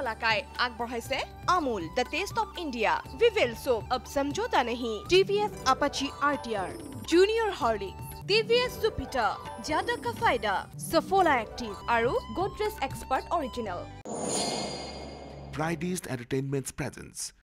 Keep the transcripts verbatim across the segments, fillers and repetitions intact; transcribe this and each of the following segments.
মালাকাই আগবঢ়াইছে Amul the taste of India Vivel soap अब समझौता नहीं TVS Apache RTR junior Horlicks TVS Jupiter ज्यादा का फायदा सफोला एक्टिव और Godrej expert original Bright East Entertainment's presence.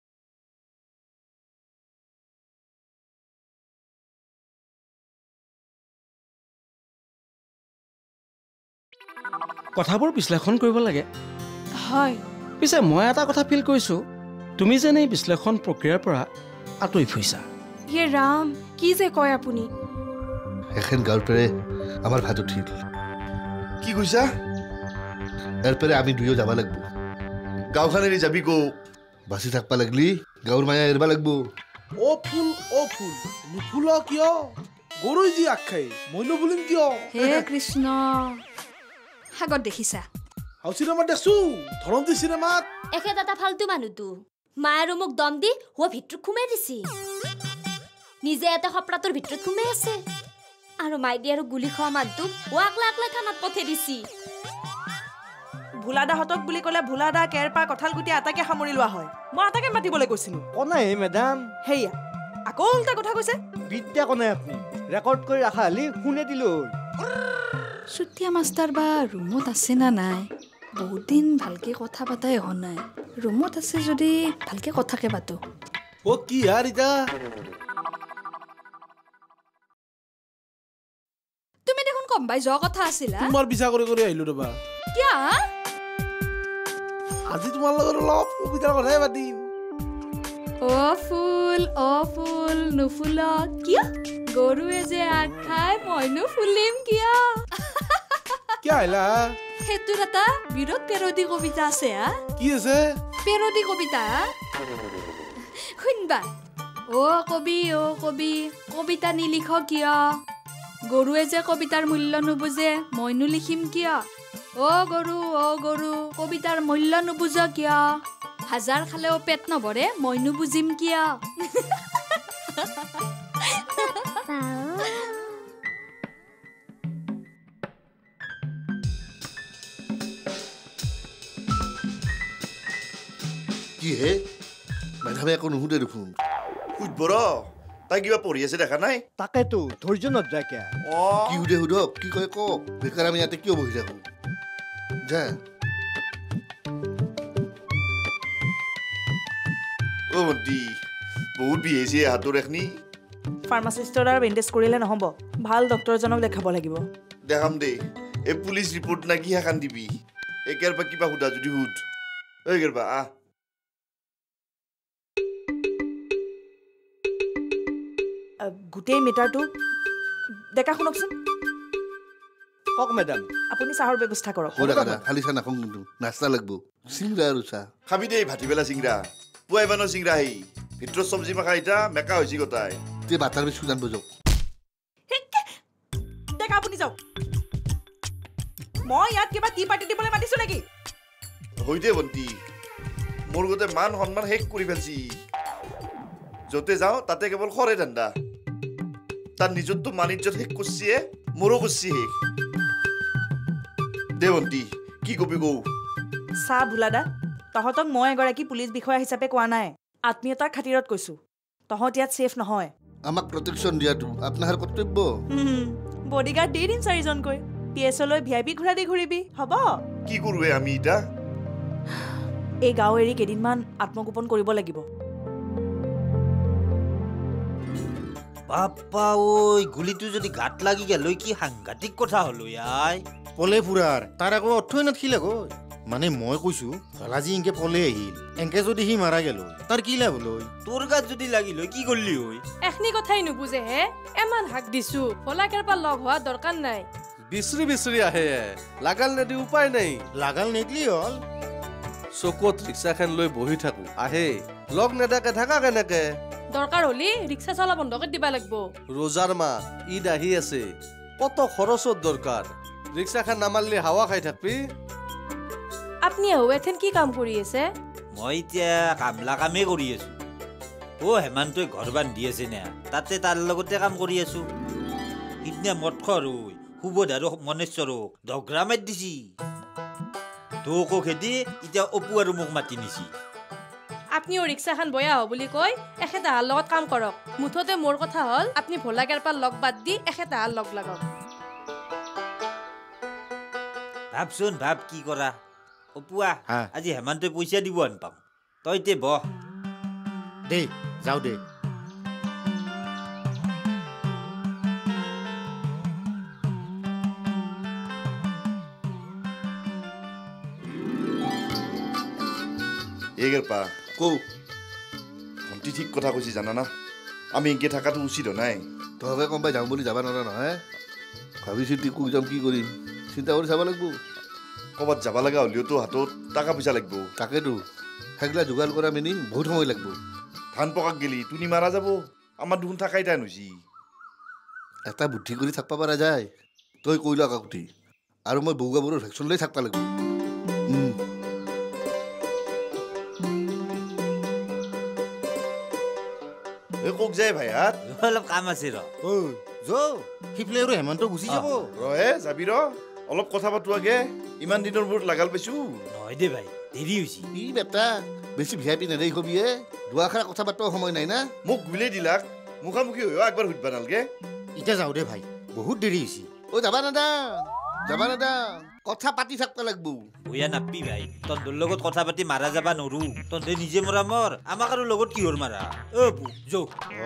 কথাবোৰ বিশ্লেষণ কৰিব লাগে হয় পিছে মই এটা কথা ফিল কৰিছো তুমি যেন এই বিশ্লেষণ প্ৰক্ৰিয়াৰ পৰা আঁতৰি ফুৰিছা ये राम কি যে কয় আপুনি এখন গাঁৱৰ পৰে আমাৰ ভাত উঠিল কি কৈছা ইয়াৰ পৰে আমি দুয়ো যাব লাগিব গাঁওখন এৰি যাবি কো বাচি থাকবা লাগলি গাঁৱৰ মায়া এৰিব লাগিব ও ফুল ও ফুল নুফুল কিয় গৰুই যি আখাই মই নুফুলিম কিয় হে কৃষ্ণ হাগত দেখিছা হাউ চিনেমা দেখছো ধৰন্তি চিনেমাত একে দাদা ফালতু মানুহটো মায়ের মোক দম দি হুয়া ভিতৰত খুমাই দিছি নিজে এটা হপৰাটোৰ ভিতৰত খুমাই আছে আৰু মাই দি আৰু গুলি খোৱা মানুহটো হুৱাক লাক লাক কাণত পঠে দিছি ভুলাদাহতক বুলি ক'লে ভুলাদা কেৰপা কঁঠাল গুটি আটাকে সামৰি লোৱা হয় মই আটাকে মাতিবলৈ কৈছিলো কোনে হে মেডাম হেয়া আকৌ উল্টা কথা কৈছে বিদ্যা কোনে আপুনি ৰেকৰ্ড কৰি ৰাখা হলি শুনে দিলো সুতিয়া মাষ্টাৰ বা ৰুমত আছে না নাই বহুত দিন ভালকে কথা পাতাই হোৱা নাই ৰুমত আছে যদি ভালকে কথাকে পাতো ও কি यार ইটা তুমি দেখোন কম্বাই যোৱা কথা আছিলা তোমাৰ বিচা কৰি কৰি আহিলো ৰবা কিয়া আজি তোমাৰ লগত অলপ কবিতাৰ কথাই পাতিম ও ফুল ও ফুল নুফুল কিয়া গৰুৱে যে আখাই মইনো ফুলিম কিয়া কি আহিলা হেতুৰ এটা বিৰোধ পেৰডি কবিতা আছে হা কি আছে পেৰডি কবিতা শুনবা ও কবি ও কবি কবিতা নিলিখ কিয় গৰুৱে যে কবিতাৰ মূল্য নুবুজে মইনো লিখিম কিয় ও গৰু ও গৰু কবিতাৰ মূল্য নুবুজ কিয় হাজাৰ খালেও পেট নভৰে মইনো বুজিম কিয় কি হে মেডামে একো নুশুধে দেখোন সুধব ৰ তাই কিবা পঢ়ি আছে দেখা নাই তাকেতো ধৈৰ্য নধৰা কিয়া কি সুধে সুধক কি কয় কওক বেকাৰ আমি ইয়াতে কিয় বহি থাকো যা অ ভণ্টি বহুত বিহেছে হাতৰ এখনি ফাৰ্মাচিষ্টৰ আৰু বেণ্ডেজ কৰিলে নহ'ব ভাল ডক্টৰজনক দেখাব লাগিব দেখাম দে এই পুলিচ ৰিপৰ্ট না কি হাকান দিবি একেৰ পৰা কিবা সুধা যদি সুধ এই গেৰবা আহ গোটেই মিটাৰটো ডেকা শুনকচোন কক মেডাম আপুনি চাহৰ ব্যৱস্থা কৰক খালি চাহ নাখাওঁ কিন্তু নাস্তা লাগিব চিংৰা আৰু চাহ খাবি দেই ভাটিবেলা চিংৰা পুৱাই বানৰ চিংৰা আহি ভিতৰত চব্জি মাখা ইটা মেকা হৈছে গোটাই তে বাটাৰ বিস্কুট আনব যাওক ডেকা আপুনি যাওক মই ইয়াত কিবা টি পাৰ্টি দিবলৈ মাতিছো নেকি হৈ দে ভণ্টি মোৰ গোটেই মান সন্মান শেষ কৰি ফেলছি য'তে যাওঁ তাতে কেৱল খৰে ধান্দা তাৰ নিজৰটো মান ইজ্জত শেষ কৰিছিয়ে মোৰো কৰিছি শেষ দে ভণ্টি কি কবি কৌ চাহ ভুলাদা তহঁতক মই এগৰাকী পুলিচ বিষয়া হিচাপে কোৱা নাই আত্মীয়তাৰ খাতিৰত কৈছো তহঁত ইয়াত ছেফ নহয় আমাক প্ৰটেকশ্যন দিয়াটো আপোনাৰ কৰ্তব্য বডিগাৰ্ড দি দিম চাৰিজনকৈ পি এছ লৈ ভি আই পি ঘূৰা দি ঘূৰিবি হ'ব কি কৰোৱে আমি ইটা এই গাঁও এৰি কেইদিনমান আত্মগোপন কৰিব লাগিব বাপ্পা ঐ গুলিটো যদি গাত লাগি গেল কি সাংঘাতিক কথা হলো ইয়াই পলে ফুৰাৰ তাৰ আকৌ অৰ্থই নাথাকিলে গৈ মানে মই কৈছো আজি ইনকে পলে আহিল এনকে যদি সি মাৰা গেল তাৰ কি লাভ হল তোৰ গাত যদি লাগিল কি করলি হই এখনি কথাই নুবুজে হে এমান হাক দিছো ফলাকেৰ পৰা লগ হোৱা দৰকাৰ নাই বিচৰি বিচৰি আহে লাগাল নেদি উপায় নাই লাগাল নেদলি হল চকুত ৰিক্সাখন লৈ বহি থাকো আহে লগ নেদাকে থাকা কেনেকে দৰকাৰ হলি ৰিক্সা চলা বন্ধ কৰি দিবা লাগিব ৰোজাৰ মা ঈদ আহি আছে কত খৰচৰ দৰকাৰ ৰিক্সাখন নামাললি হাৱা খাই থাকবি আপনি এথেন কি কাম কৰি আছে মই এতিয়া কামলা কামে কৰি আছো ও হেমান্তই ঘৰ বান্ধি আছে না তাতে তাৰ লগতে কাম কৰি আছো সিদিনা মৎখৰ সুবোধ আৰু মনেশ্বৰক দগ্ৰা মাৰি দিছি তোকো খেদি এতিয়া অপু আৰু মোক মাতি নিছি আপনিও ৰিক্সাখন বয়া হ বুলি কৈ এখেতাহাৰ লগত কাম কৰক মুঠতে মোৰ কথা হ'ল আপুনি ভোলাগাৰ পৰা লগ বাদ দি এখেতাহাৰ লগ লাগক ভাবচোন ভাব কি কৰা অপুৱা আজি হেমান্তই পইচা দিব আন পাম তই তে বহ দে যাও দে এগেৰ পা কৌ ভণ্টি ঠিক কথা কৈছি জানা না আমি এনকে থকাটো উচিত নাই তহঁতে গম পাই যাম বুলি যাব নোৱাৰা নহয় ভাবি চিন্তি কোক যাম কি কৰিম চিন্তা কৰি চাব লাগিব ক'ৰবাত যাব লগা হ'লেওতো হাতত টকা পইচা লাগিব তাকেতো সেইগিলা যোগাৰ কৰা মেনি বহুত সময় লাগিব ধান পকাক গেলি তুনি মাৰা যাব আমাৰ দেখোন থাকাই টাইম হৈছে এটা বুদ্ধি কৰি থাকিব পৰা যায় তই কৈলা কাকুতি আৰু মই বৌগাবোৰৰ ভেকচিন লৈ থাকিব লাগিব কক যায় ভাই হাত অলপ কাম আছে ৰ সিফালে আৰু হেমন্ত গুচি যাব ৰহে যাবি ৰ অলপ কথা পাতো আগে ইমান দিনৰ মূৰত লাগাল পাইছো নহয় দে ভাই দেৰি হৈছে ই বেটা বেছি ভি আই পি নেদেই কবি হে দুআষাৰ কথা পাতিব সময় নাই না মোক গুলিয়াই দিলাক মুখামুখি হৈ একবাৰ সুধিবা নালগে এতিয়া যাওঁ দে ভাই বহুত দেৰি হৈছে অ যাবা নাদা যাবা নাদা কথা পাতি থাকিব লাগিব বয়া নাপি ভাই তহঁতৰ লগত কথা পাতি মাৰা যাবা নৰো তহঁতে নিজে মৰা মৰ আমাক আৰু লগত কিহৰ মাৰা অ যৌ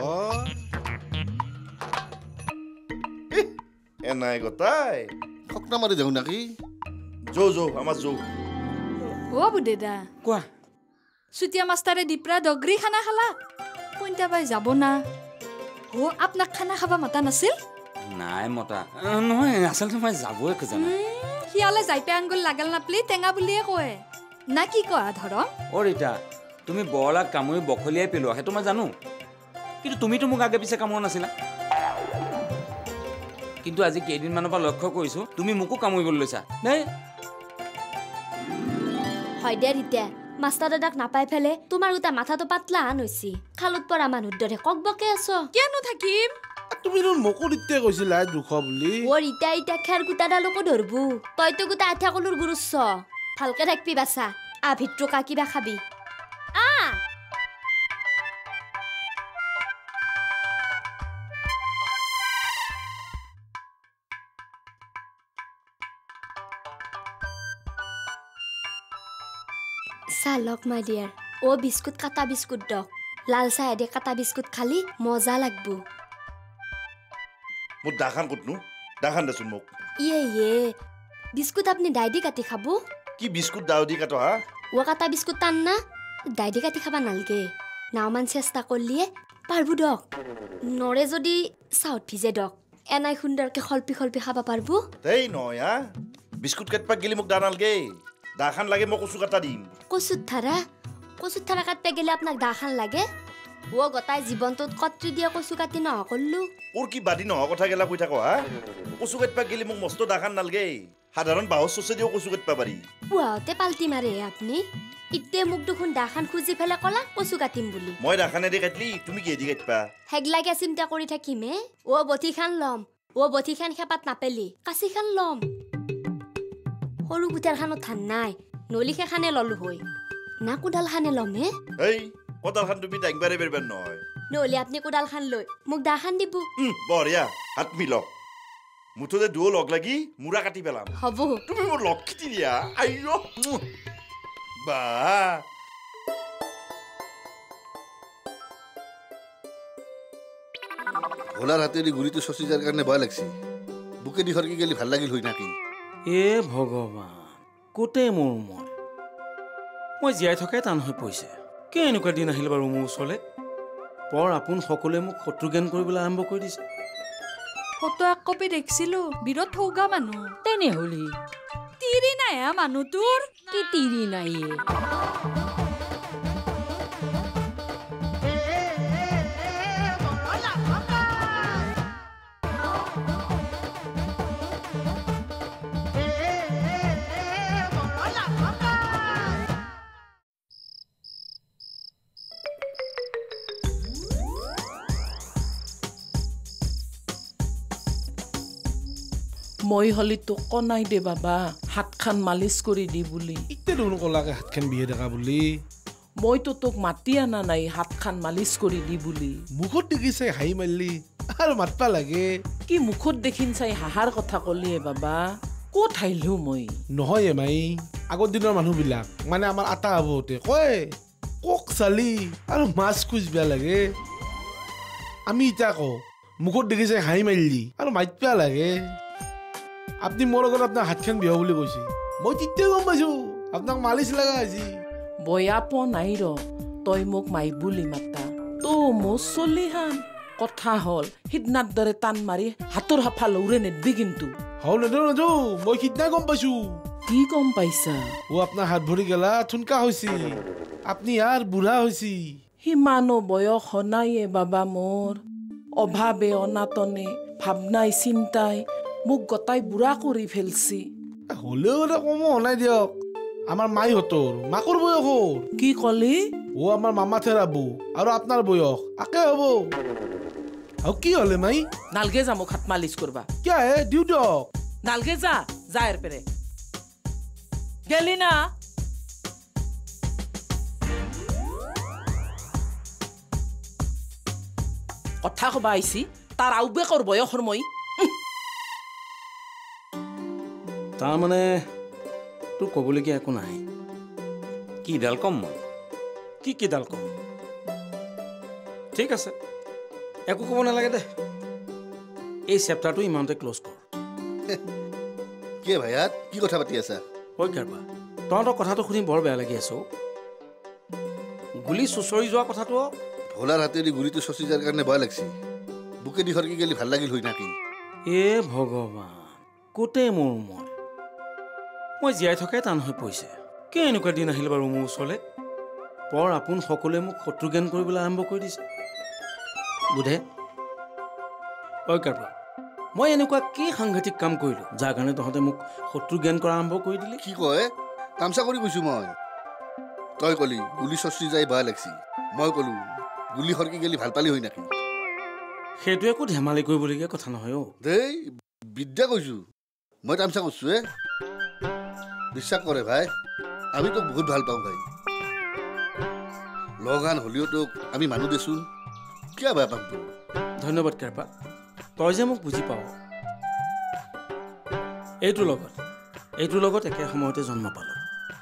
এনাই গতাই খকনা মাৰি যাওঁ নাকি যৌ যৌ আমাৰ যৌ অ বুদেদা কোৱা চুতীয়া মাষ্টাৰে দিপৰা দগৰি খানা খালা কোনটা বাই যাব না অ আপোনাক খানা খাবা মাতা নাছিল নাই মতা নহয় আচলতে মই যাবই খোজা নাই সিয়ালে যাই পে আঙ্গুল লাগাল নাপলি টেঙা বুলিয়ে কয় না কি কোৱা ধৰম অ ৰীতা তুমি বৰলাক কামুৰি বখলিয়াই পেলোৱা সেইটো মই জানো কিন্তু তুমিতো মোক আগে পিছে কামোৰা নাছিলা কিন্তু আজি কেইদিনমানৰ পৰা লক্ষ্য কৰিছো তুমি মোকো কামুৰিবলৈ লৈছা দেই হয় দে ৰীতা মাষ্টাৰ দাদাক নাপাই ফেলে তোমাৰ উতা মাথাটো পাতলা হান হৈছি খালত পৰা মানুহৰ দৰে ককবকে আছো কেনো থাকিম তুমি মোকো দিতে কৈছিলা দুখ বুলি অ ৰীতা ইটা খেৰ কুটাডালকো ধৰবু তইতো গোটা আঠা কলুৰ গুৰুছ ভালকে থাকবি বাছা আ ভিতৰু কা কিবা খাবি আ চালক মাই ডিয়াৰ ও বিস্কুট কাটা বিস্কুট দক লাল চাহ দে কাটা বিস্কুট খালি মজা লাগবো মোৰ দাখান কতনো দাখান দেচোন মোক ইয়ে ইয়ে বিস্কুট আপনি ডাইদি কাটি খাবো কি বিস্কুট দাও দি কাটো হা ও কাটা বিস্কুট টান না ডাইদি কাটি খাবা নালগে নাওমান চেষ্টা করলিয়ে পারবো দক নরে যদি চাউত ভিজে দক এনাই সুন্দরকে খলপি খলপি খাবা পারবো দেই নয় হা বিস্কুট কাটপা গেলি মোক দানালগে দাখান লাগে মই কচু কাটা দিম কচুত থারা কচুত থারা কাটতে গেলে আপনাক দাখান লাগে ও গতাই জীবনটোত কত্রি দিয়ে কচু কাটি নহ করলু ওর কি বাদি নহ কথা গেলা কই থাকো হা কচু কাটপা গেলি মোক মস্ত দাখান নালগে সাধারণ বাহস চচে দিও কচু কাটপা পারি পুৱাতে পাল্টি মাৰে আপনি ইতে মোক দেখোন দাখান খুজি ফেলে কলা কচু কাটিম বুলি মই দাখানে দি কাটলি তুমি কি দি কাটপা হেগলাকে চিন্তা কৰি থাকিমে ও বঠি খান লম ও বঠি খান খেপাত নাপেলি কাচি খান লম সৰু গুটাৰ খানত ধান নাই নলিখে খানে ললো হৈ না কোদাল খানে লমে এই কোদাল খান তুমি দাংবাৰে বেৰবেন নহয় নলি আপনি কোদাল খান লৈ মোক দাখান দিব বঢ়িয়া হাত মিলক মুঠতে দুও লগ লাগি মুৰা কাটি পেলাম হ'ব তুমি মোৰ লক্ষিতি দিয়া আইও বা ভোলাৰ হাতেদি গুৰিটো চচি যাৰ কাৰণে ভয় লাগছি বুকে দি সৰকি গেলি ভাল লাগিল হৈ নাকি এ ভগৱান কোতে মোৰ মন মই জীয়াই থকাই টান হৈ পৰিছে কি এনেকুৱা দিন আহিল বাৰু মোৰ ওচৰলৈ পৰ আপোন সকলোৱে মোক শত্ৰু জ্ঞান কৰিবলৈ আৰম্ভ কৰি দিছে ফটো এক কপি দেখিছিলো বিৰত থৌগা মানুহ তেনেহ'লে তিৰি নাই হা মানুহ তোৰ কি তিৰি নাইয়ে মই হলি তোক কনাই দে বাবা হাতখান মালিচ কৰি দি বুলি ইতে দেখোন কলাকে হাতখান বিহে দেখা বুলি মইতো তোক মাতি আনা নাই হাতখান মালিচ কৰি দি বুলি মুখত দেখিছে হাঁহি মাৰিলি আৰু মাতবা লাগে কি মুখত দেখিন চাই হাহাৰ কথা কলিয়ে বাবা ক'ত হাইলো মই নহয় এমাই আগৰ দিনৰ মানুহবিলাক মানে আমাৰ আটা আবহতে কয় কক চালি আৰু মাছ খুঁজবা লাগে আমি এতিয়া কওঁ মুখত দেখিছে হাঁহি মাৰিলি আৰু মাতবা লাগে আপুনি মোৰ লগত আপোনাৰ হাতখন বিয়া বুলি কৈছে মই তেতিয়া গম পাইছো আপোনাক মালিচ লগা আজি বয়া পোৱা নাই ৰ তই মোক মাই বুলি মাতা তো মোৰ চলিহান কথা হ'ল সিদিনাৰ দৰে টান মাৰি হাতৰ হাফা লৌৰে নেদবি কিন্তু হও নেদো নেদো মই সিদিনা গম পাইছো কি গম পাইছা ও আপোনাৰ হাত ভৰি গেলা থুনকা হৈছি আপুনি আর বুঢ়া হৈছি সিমানো বয়স হনায়ে বাবা মোৰ অভাৱে অনাতনে ভাবনাই চিন্তাই মোক গতাই বুঢ়া কৰি ফেলছি হলেও কম হনাই দিয়ক আমার মাই হতর মাকুর বয়স হল কি কলি ও আমার মামা থেরাবু আর আপনার বয়স আকে হব আর কি হলে মাই নালগে যা মোক হাত মালিচ করবা কে দিও দিয়ক নালগে যা যা এর পেরে গেলি না কথা কবা আইছি তার আউবেকৰ বয়সৰ মই তাৰ মানে তোৰ ক'বলগীয়া একো নাই কিডাল কম মই কি কিডাল কম ঠিক আছে একো ক'ব নালাগে দে এই চেপ্টাৰটো ইমানতে ক্লোজ কৰ কি ভাইয়াত কি কথা পাতি আছা ঐ কাৰবা তহঁতৰ কথাটো শুনি বৰ বেয়া লাগি আছো গুলি চুচৰি যোৱা কথাটো ভোলাৰ হাতেদি গুলিটো চচি যাৰ কাৰণে ভয় লাগছি বুকে দি সৰকি গেলি ভাল লাগিল হৈ নাকি এ ভগৱান কোটে মোৰ মই মই জীয়াই থকাই টান হৈ পৰিছে কি এনেকুৱা দিন আহিল বাৰু মোৰ ওচৰলৈ পৰ আপোন সকলোৱে মোক শত্ৰু জ্ঞান কৰিবলৈ আৰম্ভ কৰি দিছে বুধে ঐ কাৰবা মই এনেকুৱা কি সাংঘাতিক কাম কৰিলোঁ যাৰ কাৰণে তহঁতে মোক শত্ৰু জ্ঞান কৰা আৰম্ভ কৰি দিলি কি কয় তামচা কৰি কৈছোঁ মই তই কলি গুলি চচি যাই ভয় লাগছি মই কলো গুলি সৰকি গেলি ভাল পালি হৈ নাকি সেইটো একো ধেমালি কৰিবলগীয়া কথা নহয় অ' দেই বিদ্যা কৈছোঁ মই তামচা কৰিছোঁ হে বিশ্বাস কৰে ভাই আমি তোক বহুত ভাল পাওঁ ভাই লগান হ'লেও তোক আমি মানুহ দেচোন কিয় বেয়া পাম তোক ধন্যবাদ কাৰপা তই যে মোক বুজি পাৱ এইটোৰ লগত এইটোৰ লগত একে সময়তে জন্ম পালোঁ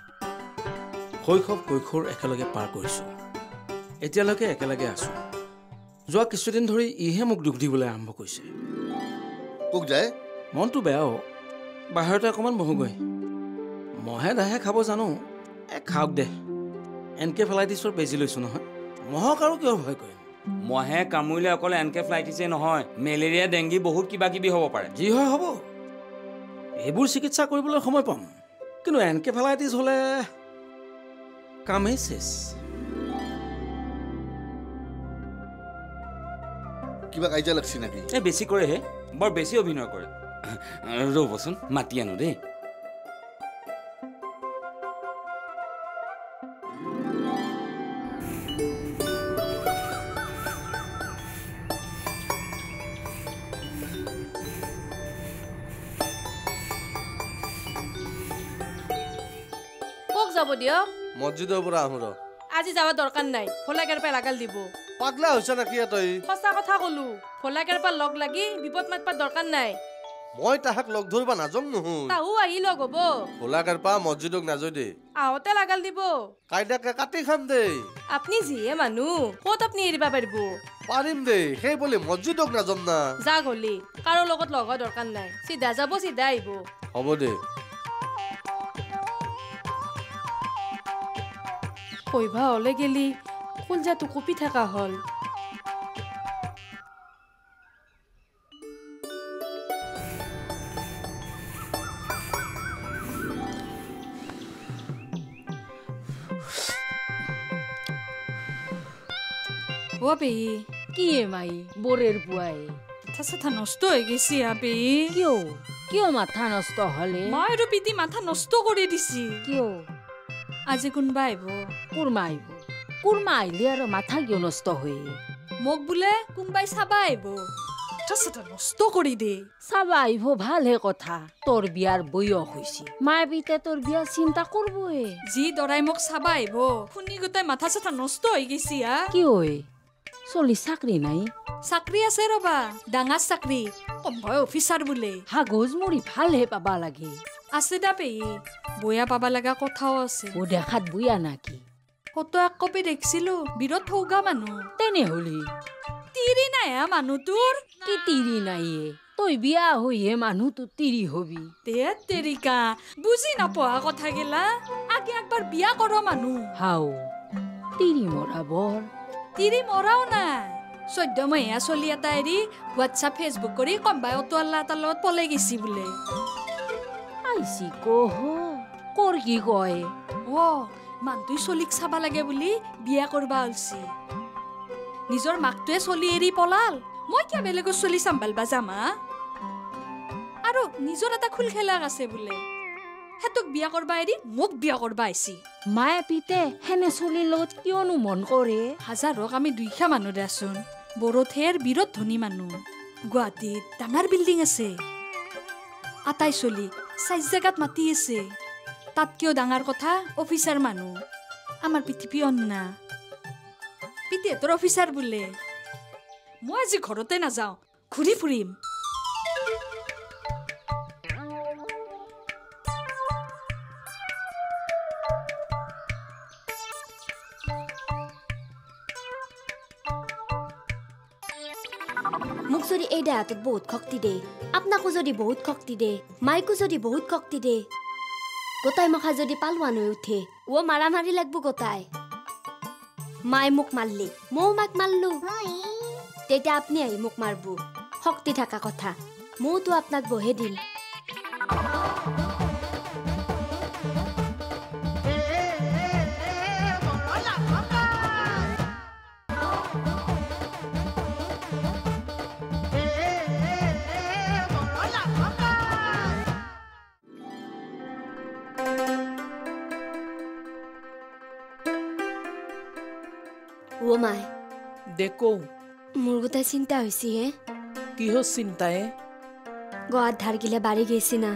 শৈশৱ কৈশোৰ একেলগে পাৰ কৰিছোঁ এতিয়ালৈকে একেলগে আছোঁ যোৱা কিছুদিন ধৰি ইহে মোক দুখ দিবলৈ আৰম্ভ কৰিছে তোক যায় মনটো বেয়াও বাহিৰতে অকণমান বহোগৈ মহে দাহে খাব জানো এ খাওক দে এনকেফেলাইটিছৰ বেজি লৈছোঁ নহয় মহক আৰু কিয় ভয় কৰিম মহে কামুৰিলে অকল এনকেফেলাইটিছে নহয় মেলেৰিয়া ডেংগি বহুত কিবা কিবি হ'ব পাৰে যি হয় হ'ব এইবোৰ চিকিৎসা কৰিবলৈ সময় পাম কিন্তু এনকেফেলাইটিছ হ'লে কামেই চেছ কিবা কাজিয়া লাগছি নাকি এই বেছি কৰেহে বৰ বেছি অভিনয় কৰে ৰ'বচোন মাতি আনো দেই কক যাব দিয়ক মছজিদৰ পৰা আহোঁ ৰ আজি যাব দৰকাৰ নাই ভোলাকেৰ পৰা লাগাল দিব পাগলা হৈছে নাকি তই সঁচা কথা কলো ভোলাকেৰ পৰা লগ লাগি বিপদ মাতবা দৰকাৰ নাই মই তাহাক লগ ধৰিবা নাজম নহয় তাহু আহি লগ হ'ব ভোলাকেৰ পৰা মছজিদক নাজয় দে আহোঁতে লাগাল দিব কাইদাকে কাটি খাম দে আপুনি যিহে মানুহ ক'ত আপুনি এৰিবা পাৰিব পাৰিম দে সেই বুলি মছজিদক নাজম না যা গলি কাৰো লগত লগ হোৱা দৰকাৰ নাই চিধা যাব চিধা আহিব হ'ব দে কইভা হলে গেলি কুলজাটো কপি থাকা হল ও পেহি কি মাই বরের বুয়াই মাথা চাথা নষ্ট হৈ গেছি পেহি কিয় কিয় মাথা নষ্ট হলে মই আৰু পিতি মাথা নষ্ট কৰি দিছি কিয় আজি কোনবা আহিব কুৰমা আহিব কুৰমা আহিলে আৰু মাথা কিয় নষ্ট হয় মোক বোলে কোনবাই চাবা আহিব মাথা চাথা নষ্ট কৰি দে চাবা আহিব ভালহে কথা তোৰ বিয়াৰ বয়স হৈছে মায়ে পিতে তোৰ বিয়া চিন্তা কৰবয়ে যি দৰাই মোক চাবা আহিব শুনি গোটাই মাথা চাথা নষ্ট হৈ গৈছি হা কি ঐ চলি চাকৰি নাই চাকৰি আছে ৰবা ডাঙৰ চাকৰি কম্বয় অফিচাৰ বোলে হাগজ মৰি ভালহে পাবা লাগে আছে দা পেহী বয়া পাবা লগা কথাও আছে ও দেখাত বয়া নাকি ফটো এক কপি দেখিছিলো বিৰত থৌগা মানুহ তেনেহ'লে তিৰি নাই হা মানুহ তোৰ কি তিৰি নাইয়ে তই বিয়া হৈহে মানুহ তো তিৰি হবি তে তেৰিকা বুজি নাপোৱা কথা গেলা আগে একবাৰ বিয়া কৰ মানুহ হাও তিৰি মৰা বৰ তিৰি মৰাও নাই চৈধ্য মহীয়া চলি এটা এৰি হোৱাটছআপ ফেচবুক কৰি কম্বাই অটোৱালা এটাৰ লগত পলাই গেছি বোলে আইছি কহ কৰ কি কয় অ মানুহটোই চলিক চাবা লাগে বুলি বিয়া কৰবা ওলছি নিজৰ মাকটোৱে চলি এৰি পলাল মই কিয় বেলেগৰ চলি চাম্ভালবা যামা আৰু নিজৰ এটা খুল খেলাক আছে বোলে হেতুক বিয়া কৰবা এৰি মোক বিয়া কৰবা আইছি মায়ে পিতে হেনে চলিৰ লগত কিয়নো মন কৰে হাজাৰক আমি দুইখা মানুহ দেচোন বড়োথেৰ বিৰত ধনী মানুহ গুৱাহাটীত ডাঙৰ বিল্ডিং আছে আটাই চলি চাইজ জেগাত মাতি আছে তাত কিয় ডাঙৰ কথা অফিচাৰ মানুহ আমাৰ পৃথিৱী অন্না পিতেহঁতৰ অফিচাৰ বোলে মই আজি ঘৰতে নাযাওঁ ঘূৰি ফুৰিম মোক যদি এই দেহাটোত বহুত শক্তি দে আপোনাকো যদি বহুত শক্তি দে মাইকো যদি বহুত শক্তি দে গোটাই মখা যদি পালোৱান হৈ উঠে ও মাৰা মাৰি লাগব গোটাই মাই মোক মাৰলি ময়ো মাক মাৰলো তেতিয়া আপুনি আহি মোক মাৰব শক্তি থকা কথা মইতো আপোনাক বহে দিম ও মাই দেখো মোৰ গোটাই চিন্তা হৈছে হে কিহৰ চিন্তায়ে গোৱাত ধাৰ গিলে বাঢ়ি গৈছি না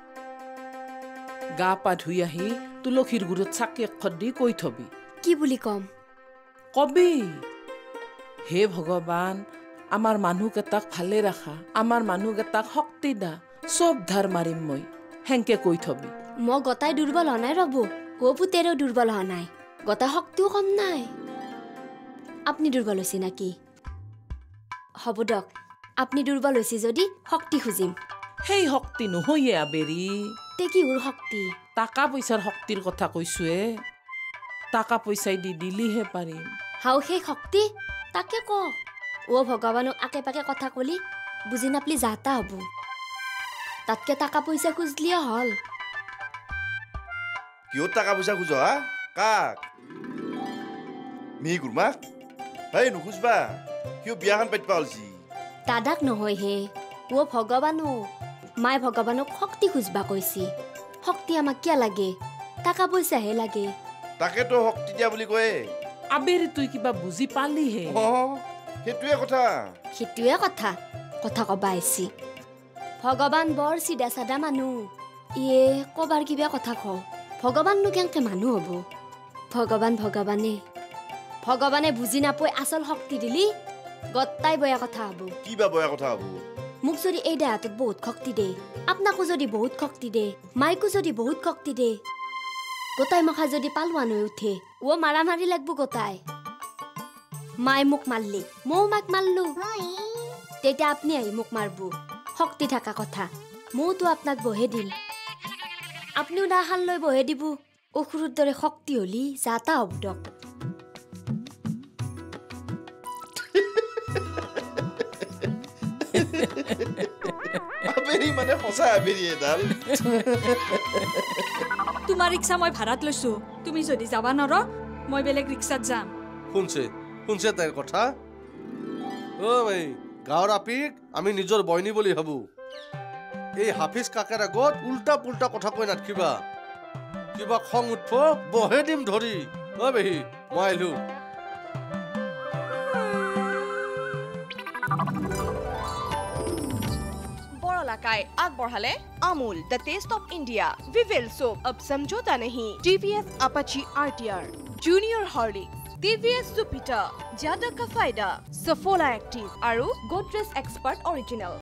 গা পা ধুই আহি তুলসীৰ গুৰত চাকি এখন দি কৈ থবি কি বুলি কম কবি হে ভগৱান আমাৰ মানুহকেইটাক ভালে ৰাখা আমাৰ মানুহকেইটাক শক্তি দা চব ধাৰ মাৰিম মই হেংকে কৈ থবি মই গোটাই দুৰ্বল হোৱা নাই ৰ'ব ও পুতেৰেও দুৰ্বল হোৱা নাই গোটাই শক্তিও কম নাই আপনি দুৰ্বল হৈছে নাকি হ'ব দক আপনি দুৰ্বল হৈছে যদি শক্তি খুজিম সেই শক্তি নহয়ে আবেৰি তে কিহৰ শক্তি টাকা পইচাৰ শক্তিৰ কথা কৈছোৱে টাকা পইচাই দি দিলিহে পাৰিম হাও সেই শক্তি তাকে ক ও ভগৱানক আকে পাকে কথা কলি বুজি নাপলি যাতা হ'ব তাতকে টাকা পইচা খুজলিয়ে হল কিয় টাকা পইচা খুজ হা কাক মি গুৰমাক হেই নুখুজবা কিয় বিয়াখন পাতিবা ওলছি দাদাক নহয় হে ও ভগৱানো মাই ভগৱানক শক্তি খুজবা কৈছি শক্তি আমাক কিয় লাগে টাকা পইচাহে লাগে তাকেতো শক্তি দিয়া বুলি কয় আবেৰি তুই কিবা বুজি পালিহে সেইটোৱে কথা সেইটোৱে কথা কথা কবা আহিছি ভগৱান বৰ চিধা চাদা মানুহ ইয়ে কবাৰ কিবা কথা কওঁ ভগৱাননো কেনেকে মানুহ হ'ব ভগৱান ভগৱানে ভগৱানে বুজি নাপাই আচল শক্তি দিলি গত্তাই বয়া কথা হ'ব কি বা বয়া কথা হ'ব মোক যদি এই দেহাটোত বহুত শক্তি দে আপোনাকো যদি বহুত শক্তি দে মাইকো যদি বহুত শক্তি দে গোটাই মখা যদি পালোৱান হৈ উঠে ও মাৰা মাৰি লাগব গোটাই মাই মোক মাৰলি ময়ো মাক মাৰলো তেতিয়া আপুনি আহি মোক মাৰব শক্তি থকা কথা মইতো আপোনাক বহে দিম আপুনিও নাখান লৈ বহে দিব অসুৰৰ দৰে শক্তি হলি যাতা হ'ব দক আবেৰি মানে সঁচা আবেৰি এডাল তোমাৰ ৰিক্সা মই ভাড়াত লৈছো তুমি যদি যাবা নৰ মই বেলেগ ৰিক্সাত যাম শুনছে শুনছে তাইৰ কথা অ ভাই গাঁৱৰ আপিক আমি নিজৰ বইনী বুলি ভাবো এই হাফিজ কাকাৰ আগত উল্টা পুল্টা কথা কৈ নাথাকিবা কিবা খং উঠব বহে দিম ধৰি অ বেহি মই আহিলো काकाय আগবঢ়ালে Amul the taste of India Vivel soap अब समझौता नहीं TVS Apache RTR junior Horlicks TVS Jupiter ज्यादा का फायदा सफोला एक्टिव और गोदरेज एक्सपर्ट ओरिजिनल